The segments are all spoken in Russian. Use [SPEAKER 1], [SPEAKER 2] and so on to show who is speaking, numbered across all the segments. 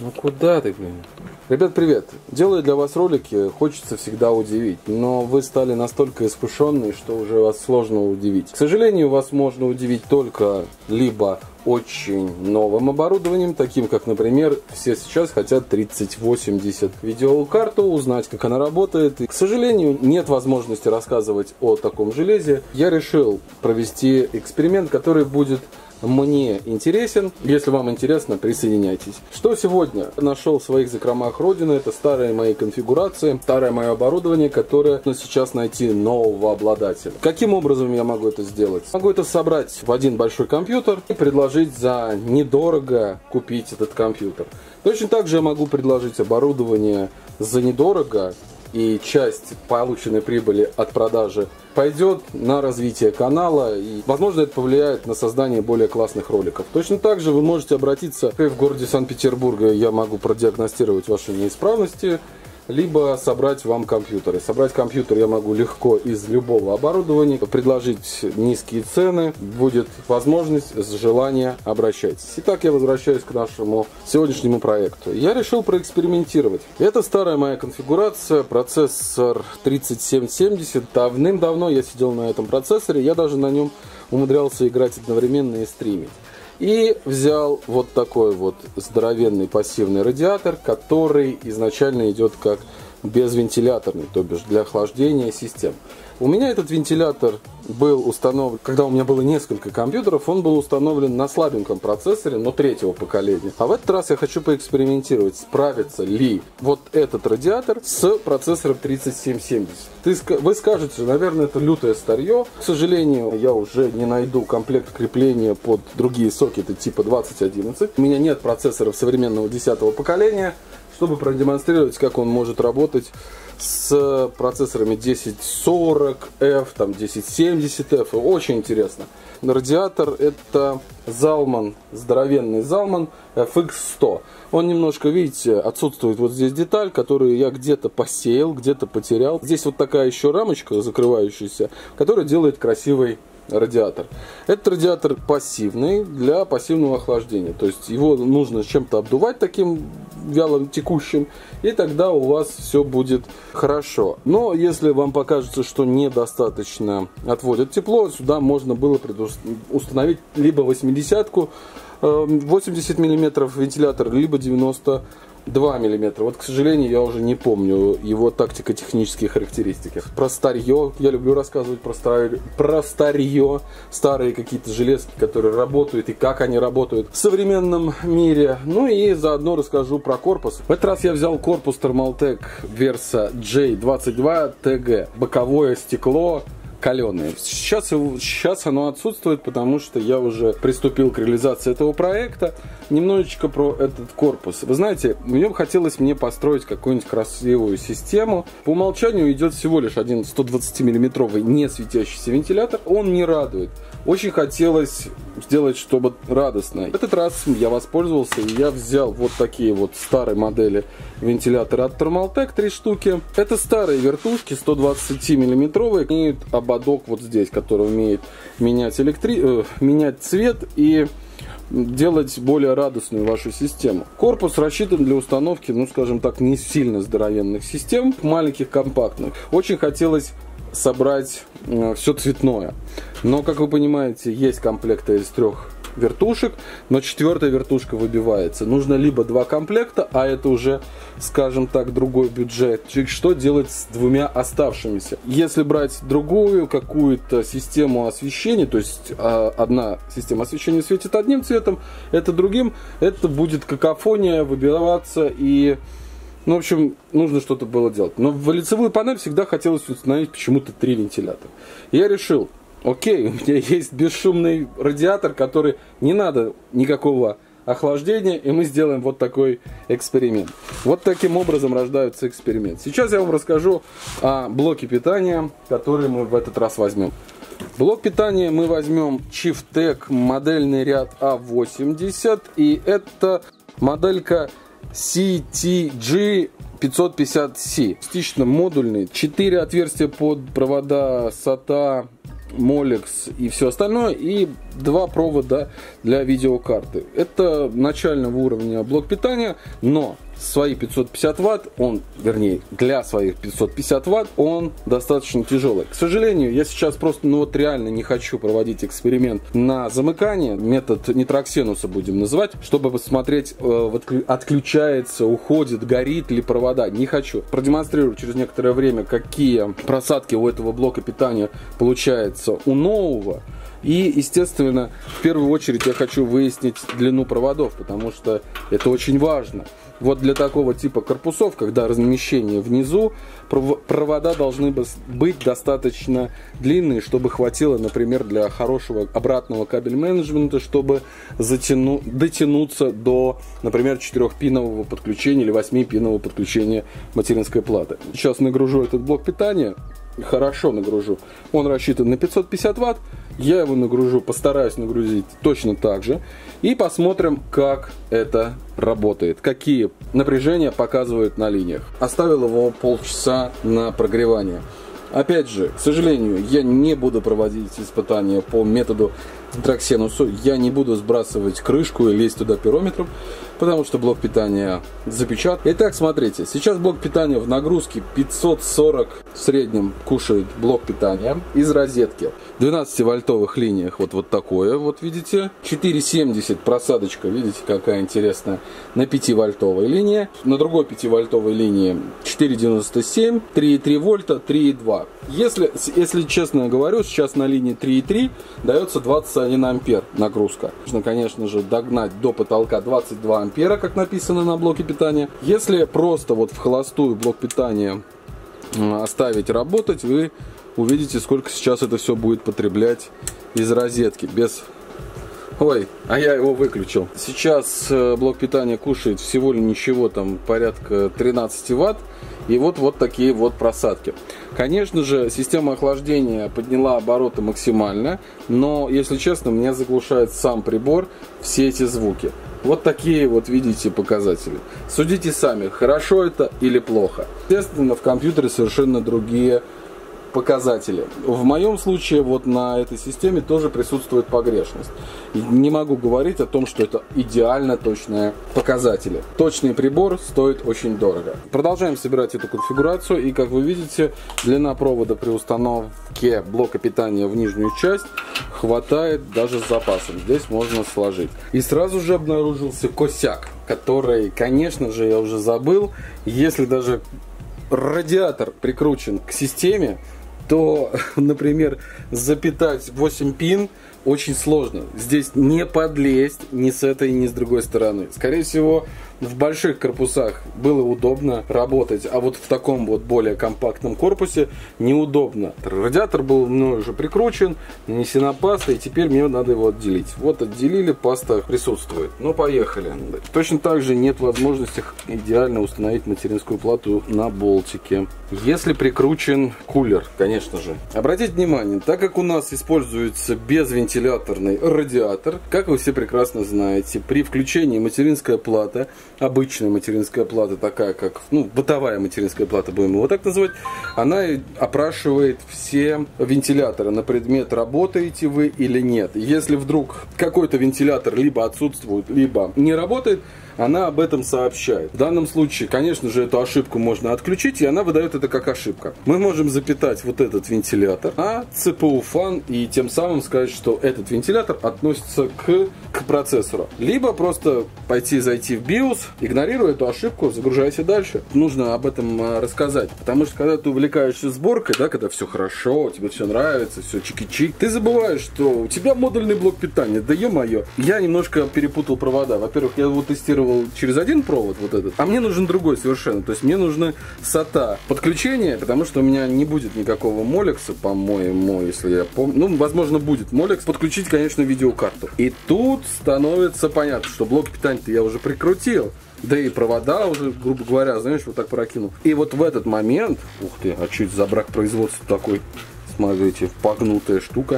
[SPEAKER 1] Ну куда ты, блин? Ребят, привет! Делаю для вас ролики, хочется всегда удивить, но вы стали настолько искушенные, что уже вас сложно удивить. К сожалению, вас можно удивить только либо очень новым оборудованием, таким как, например, все сейчас хотят 3080 видеокарту, узнать, как она работает. И, к сожалению, нет возможности рассказывать о таком железе. Я решил провести эксперимент, который будет мне интересен. Если вам интересно, присоединяйтесь. Что сегодня нашел в своих закромах родины? Это старые мои конфигурации, старое мое оборудование, которое нужно сейчас найти нового обладателя. Каким образом я могу это сделать? Могу это собрать в один большой компьютер и предложить за недорого купить этот компьютер. Точно так же я могу предложить оборудование за недорого, и часть полученной прибыли от продажи пойдет на развитие канала, и, возможно, это повлияет на создание более классных роликов. Точно так же вы можете обратиться в городе Санкт-Петербурга, я могу продиагностировать ваши неисправности, либо собрать вам компьютеры. Собрать компьютер я могу легко из любого оборудования, предложить низкие цены, будет возможность, с желания обращайтесь. Итак, я возвращаюсь к нашему сегодняшнему проекту. Я решил проэкспериментировать. Это старая моя конфигурация, процессор 3770. Давным-давно я сидел на этом процессоре, я даже на нем умудрялся играть одновременно и стримить. И взял вот такой вот здоровенный пассивный радиатор, который изначально идет как безвентиляторный, то бишь для охлаждения систем. У меня этот вентилятор был установлен, когда у меня было несколько компьютеров, он был установлен на слабеньком процессоре, но третьего поколения. А в этот раз я хочу поэкспериментировать, справится ли вот этот радиатор с процессором 3770. Вы скажете, наверное, это лютое старье. К сожалению, я уже не найду комплект крепления под другие сокеты типа 2011. У меня нет процессоров современного 10-го поколения, чтобы продемонстрировать, как он может работать с процессорами 1040F, там 1070F. Очень интересно. Радиатор это Zalman, здоровенный Zalman FX100. Он немножко, видите, отсутствует вот здесь деталь, которую я где-то посеял, где-то потерял. Здесь вот такая еще рамочка закрывающаяся, которая делает красивый радиатор. Этот радиатор пассивный для пассивного охлаждения. То есть его нужно чем-то обдувать таким вялым текущим, и тогда у вас все будет хорошо. Но если вам покажется, что недостаточно отводит тепло, сюда можно было установить либо 80-ку, 80 мм вентилятор, либо 92 мм. Вот, к сожалению, я уже не помню его тактико-технические характеристики. Про старье, я люблю рассказывать про старье, старые какие-то железки, которые работают и как они работают в современном мире. Ну и заодно расскажу про корпус. В этот раз я взял корпус Thermaltake Versa J22TG. Боковое стекло каленые. Сейчас оно отсутствует, потому что я уже приступил к реализации этого проекта. Немножечко про этот корпус. Вы знаете, в нем хотелось мне построить какую-нибудь красивую систему. По умолчанию идет всего лишь один 120-мм не светящийся вентилятор. Он не радует. Очень хотелось сделать, чтобы радостно. В этот раз я воспользовался, и я взял вот такие вот старые модели вентилятора от Thermaltake, 3 штуки. Это старые вертушки, 120-мм, имеют ободок вот здесь, который умеет менять цвет и делать более радостную вашу систему. Корпус рассчитан для установки, ну скажем так, не сильно здоровенных систем, маленьких, компактных. Очень хотелось собрать все цветное. Но, как вы понимаете, есть комплекты из 3 вертушек, но 4-я вертушка выбивается. Нужно либо 2 комплекта, а это уже, скажем так, другой бюджет. Что делать с 2 оставшимися? Если брать другую какую-то систему освещения, то есть одна система освещения светит одним цветом, это другим, это будет какофония, выбиваться и... Ну, в общем, нужно что-то было делать. Но в лицевую панель всегда хотелось установить почему-то 3 вентилятора. Я решил, окей, у меня есть бесшумный радиатор, который не надо никакого охлаждения, и мы сделаем вот такой эксперимент. Вот таким образом рождается эксперимент. Сейчас я вам расскажу о блоке питания, который мы в этот раз возьмем. Блок питания мы возьмем Chieftec модельный ряд A80, и это моделька CTG 550C. Частично модульный. 4 отверстия под провода SATA, Molex и все остальное. И два провода для видеокарты. Это начального уровня блок питания, но свои 550 ватт, для своих 550 ватт он достаточно тяжелый. К сожалению, я сейчас просто реально не хочу проводить эксперимент на замыкание, метод нитроксенуса будем называть, чтобы посмотреть, отключается, уходит, горит ли провода. Не хочу. Продемонстрирую через некоторое время, какие просадки у этого блока питания получается у нового. И, естественно, в первую очередь я хочу выяснить длину проводов, потому что это очень важно. Вот для такого типа корпусов, когда размещение внизу, провода должны быть достаточно длинные, чтобы хватило, например, для хорошего обратного кабель-менеджмента, чтобы дотянуться до, например, 4-пинового подключения или 8-пинового подключения материнской платы. Сейчас нагружу этот блок питания. Хорошо нагружу. Он рассчитан на 550 ватт. Я его нагружу, постараюсь нагрузить точно так же. И посмотрим, как это работает. Какие напряжения показывают на линиях. Оставил его полчаса на прогревание. Опять же, к сожалению, я не буду проводить испытания по методу нитроксенусу. Я не буду сбрасывать крышку и лезть туда пирометром, потому что блок питания запечатан. Итак, смотрите, сейчас блок питания в нагрузке 540 в среднем кушает блок питания из розетки. 12-вольтовых линиях вот такое, вот видите. 4,70 просадочка, видите, какая интересная, на 5-вольтовой линии. На другой 5-вольтовой линии 4,97, 3,3 вольта, 3,2. Если честно говорю, сейчас на линии 3,3 дается 21 ампер нагрузка. Нужно, конечно же, догнать до потолка 22 ампера, как написано на блоке питания. Если просто в холостую блок питания оставить работать, вы увидите, сколько сейчас это все будет потреблять из розетки. Ой, а я его выключил. Сейчас блок питания кушает всего лишь ничего, там порядка 13 ватт. И вот такие вот просадки. Конечно же, система охлаждения подняла обороты максимально, но, если честно, меня заглушает сам прибор все эти звуки. Вот такие вот видите показатели. Судите сами, хорошо это или плохо. Естественно, в компьютере совершенно другие показатели. В моем случае на этой системе тоже присутствует погрешность. И не могу говорить о том, что это идеально точные показатели. Точный прибор стоит очень дорого. Продолжаем собирать эту конфигурацию, и как вы видите, длина провода при установке блока питания в нижнюю часть хватает даже с запасом. Здесь можно сложить. И сразу же обнаружился косяк, который, конечно же, я уже забыл. Если даже радиатор прикручен к системе, то, например, запитать 8 пин очень сложно. Здесь не подлезть ни с этой, ни с другой стороны. Скорее всего, в больших корпусах было удобно работать, а в таком более компактном корпусе неудобно. Радиатор был мной уже прикручен, нанесена паста, и теперь мне надо его отделить. Отделили, паста присутствует. Поехали. Точно так же нет возможности идеально установить материнскую плату на болтике. Если прикручен кулер, конечно же. Обратите внимание, так как у нас используется безвентиляторный радиатор, как вы все прекрасно знаете, при включении материнская плата, обычная материнская плата, такая как бытовая материнская плата, будем его так называть, она опрашивает все вентиляторы на предмет, работаете вы или нет. Если вдруг какой-то вентилятор либо отсутствует, либо не работает, она об этом сообщает. В данном случае, конечно же, эту ошибку можно отключить, и она выдает это как ошибка. Мы можем запитать этот вентилятор на CPU-фан и тем самым сказать, что этот вентилятор относится к процессору. Либо просто зайти в BIOS, игнорируя эту ошибку, загружайся дальше. Нужно об этом рассказать, потому что когда ты увлекаешься сборкой, когда все хорошо, тебе все нравится, все чики-чик, ты забываешь, что у тебя модульный блок питания. Да ё-моё. Я немножко перепутал провода. Во-первых, я его тестировал через один провод, этот, а мне нужен другой совершенно. То есть мне нужно SATA подключение, потому что у меня не будет никакого молекса, по-моему, если я помню. Возможно, будет молекс. Подключить, конечно, видеокарту. И тут становится понятно, что блок питания-то я уже прикрутил. Да и провода уже, грубо говоря, знаешь, так прокинул. И в этот момент, ух ты, а чуть за брак производства такой, смотрите, погнутая штука.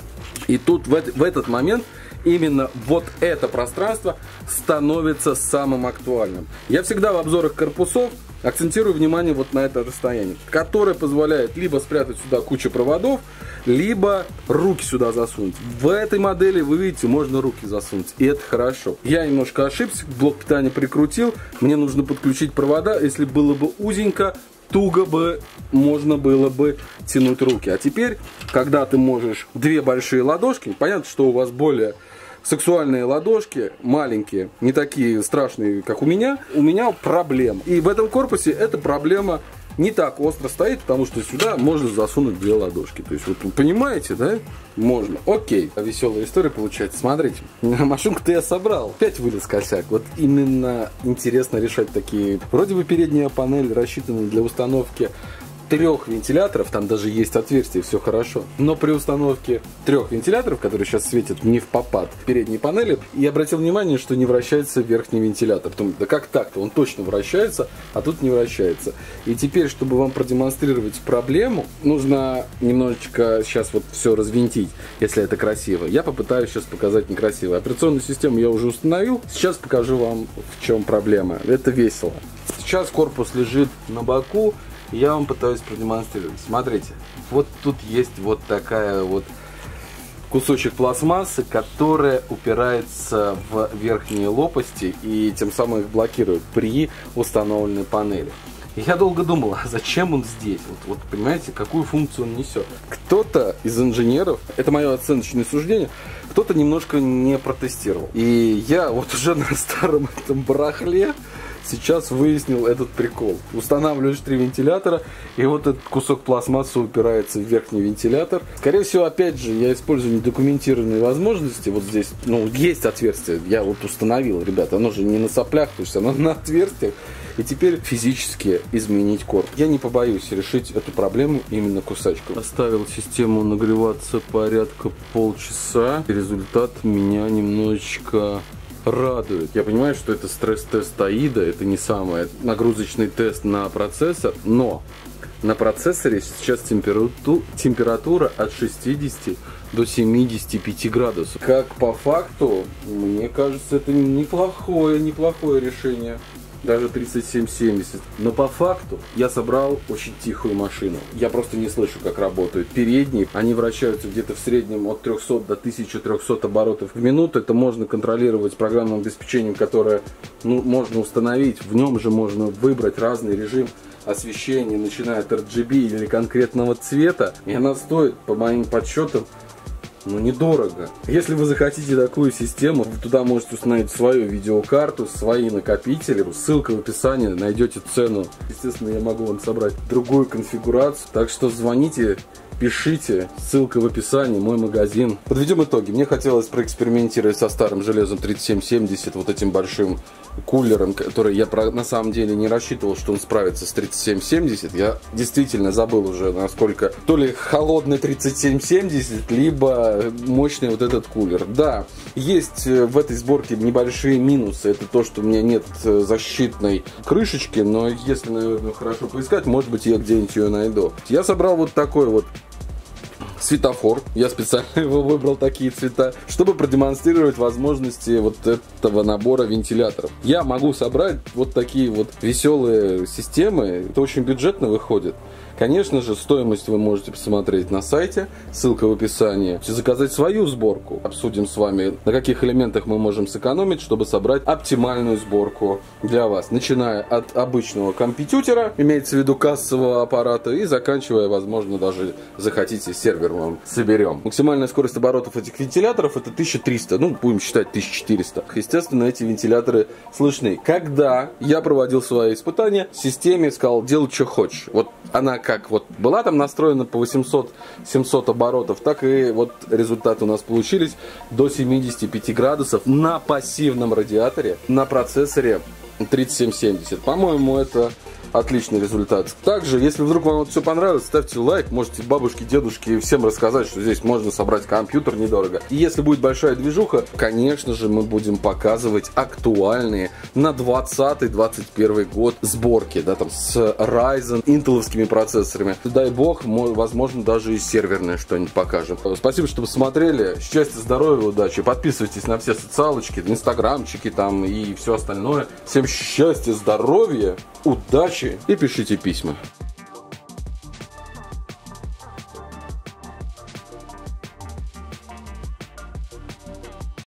[SPEAKER 1] И тут в этот момент именно это пространство становится самым актуальным. Я всегда в обзорах корпусов Акцентирую внимание вот на это расстояние, которое позволяет либо спрятать сюда кучу проводов, либо руки сюда засунуть. В этой модели, вы видите, можно руки засунуть, и это хорошо. Я немножко ошибся, блок питания прикрутил, мне нужно подключить провода, если было бы узенько, туго бы можно было бы тянуть руки. А теперь, когда ты можешь две большие ладошки, понятно, что у вас более сексуальные ладошки, маленькие, не такие страшные, как у меня проблема. И в этом корпусе эта проблема не так остро стоит, потому что сюда можно засунуть две ладошки. То есть, вот вы понимаете, да? Можно. Окей. Веселая история получается. Смотрите, машинку-то я собрал. Опять вылез косяк. Вот именно интересно решать такие. Вроде бы передняя панель рассчитана для установки 3 вентиляторов, там даже есть отверстие, все хорошо. Но при установке 3 вентиляторов, которые сейчас светят не в попад передней панели, я обратил внимание, что не вращается верхний вентилятор. Думаю, да как так-то? Он точно вращается, а тут не вращается. И теперь, чтобы вам продемонстрировать проблему, нужно немножечко сейчас вот все развинтить, если это красиво. Я попытаюсь сейчас показать некрасиво. Операционную систему я уже установил. Сейчас покажу вам, в чем проблема. Это весело. Сейчас корпус лежит на боку. Я вам пытаюсь продемонстрировать. Смотрите, вот тут есть вот такая вот кусочек пластмассы, которая упирается в верхние лопасти и тем самым их блокирует при установленной панели. И я долго думал, а зачем он здесь? Вот понимаете, какую функцию он несет? Кто-то из инженеров, это мое оценочное суждение, кто-то немножко не протестировал. И я вот уже на старом этом барахле сейчас выяснил этот прикол. Устанавливаешь 3 вентилятора, и вот этот кусок пластмассы упирается в верхний вентилятор. Скорее всего, опять же, я использую недокументированные возможности. Вот здесь, есть отверстие. Я вот установил, ребята. Оно же не на соплях, то есть оно на отверстиях. И теперь физически изменить корпус. Я не побоюсь решить эту проблему именно кусачком. Оставил систему нагреваться порядка полчаса. Результат меня немножечко радует. Я понимаю, что это стресс-тест AIDA, это не самый нагрузочный тест на процессор, но на процессоре сейчас температура от 60 до 75 градусов. Как по факту, мне кажется, это неплохое решение. Даже 3770. Но по факту я собрал очень тихую машину. Я просто не слышу, как работают передние. Они вращаются где-то в среднем от 300 до 1300 оборотов в минуту. Это можно контролировать программным обеспечением, которое можно установить. В нем же можно выбрать разный режим освещения, начиная от RGB или конкретного цвета. И она стоит, по моим подсчетам, недорого. Если вы захотите такую систему, вы туда можете установить свою видеокарту, свои накопители. Ссылка в описании, найдете цену. Естественно, я могу вам собрать другую конфигурацию. Так что звоните, пишите, ссылка в описании, мой магазин. Подведем итоги. Мне хотелось проэкспериментировать со старым железом 3770, вот этим большим кулером, который я на самом деле не рассчитывал, что он справится с 3770. Я действительно забыл уже, насколько то ли холодный 3770, либо мощный вот этот кулер. Да, есть в этой сборке небольшие минусы. Это то, что у меня нет защитной крышечки, но если, наверное, хорошо поискать, может быть, я где-нибудь ее найду. Я собрал вот такой вот светофор. Я специально его выбрал такие цвета, чтобы продемонстрировать возможности вот этого набора вентиляторов. Я могу собрать вот такие вот веселые системы. Это очень бюджетно выходит. Конечно же, стоимость вы можете посмотреть на сайте, ссылка в описании. Заказать свою сборку. Обсудим с вами, на каких элементах мы можем сэкономить, чтобы собрать оптимальную сборку для вас. Начиная от обычного компьютера, имеется в виду кассового аппарата, и заканчивая, возможно, даже захотите сервер вам соберем. Максимальная скорость оборотов этих вентиляторов это 1300, будем считать 1400. Естественно, эти вентиляторы слышны. Когда я проводил свои испытания, системе сказал, делай, что хочешь. Вот она как вот была там настроена по 800-700 оборотов, так и вот результаты у нас получились до 75 градусов на пассивном радиаторе на процессоре 3770. По-моему, это отличный результат. Также, если вдруг вам вот все понравилось, ставьте лайк, можете бабушке, дедушке всем рассказать, что здесь можно собрать компьютер недорого. И если будет большая движуха, конечно же, мы будем показывать актуальные на 20-21 год сборки, да, там с Ryzen, интеловскими процессорами. Дай бог, возможно, даже и серверное что-нибудь покажем. Спасибо, что посмотрели. Счастья, здоровья, удачи. Подписывайтесь на все социалочки, инстаграмчики там и все остальное. Всем счастья, здоровья. удачи и пишите письма.